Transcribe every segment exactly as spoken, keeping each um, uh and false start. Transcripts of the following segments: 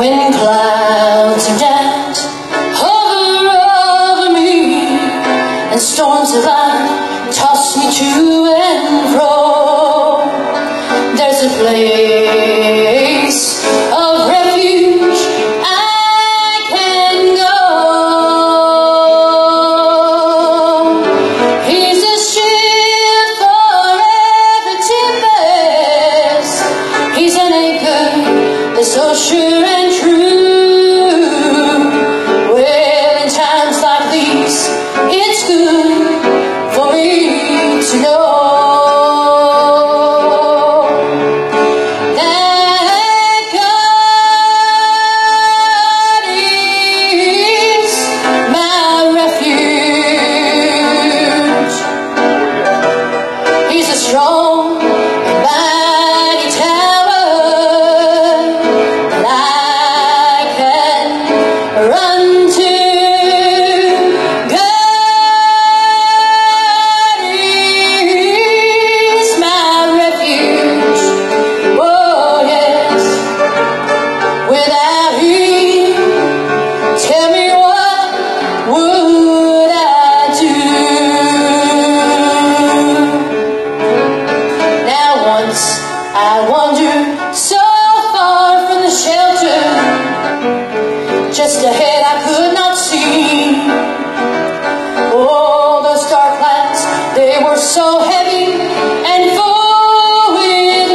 When clouds of doubt hover over me, and storms of life toss me to and fro, there's a place of refuge I can go. He's a shield for every tempest. He's an anchor that's so sure and true. Well, in times like these, it's good for me to know that God is my refuge. He's a strong and mighty tower that I can run to. God is my refuge. Oh yes, without Him, tell me what would I do? Now once I wandered so far from the shelter, just ahead I could not see. Oh, those dark clouds, they were so heavy and full with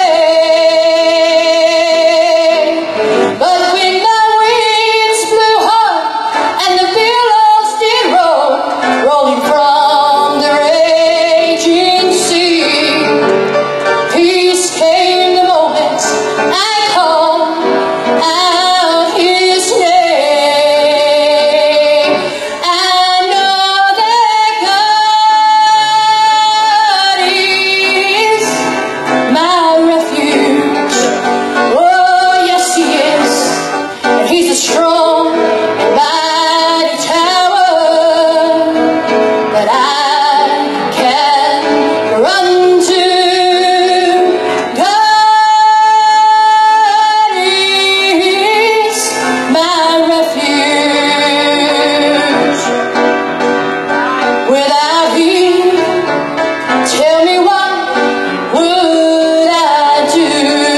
gray. But when the winds blew hard and the billows did roll, rolling from the raging sea, peace came the moment I called out His name. I know that God is my refuge. Oh yes, He is. And He's a strong and mighty tower that I can run to. God is my refuge. Without Him, tell me what would I do?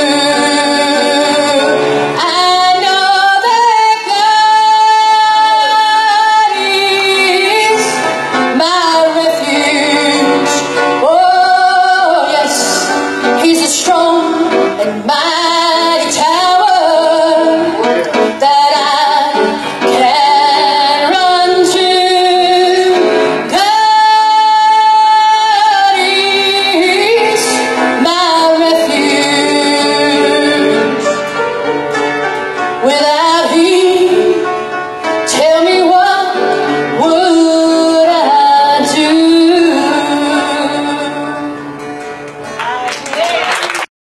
I know that God is my refuge. Oh yes, He's a strong and mighty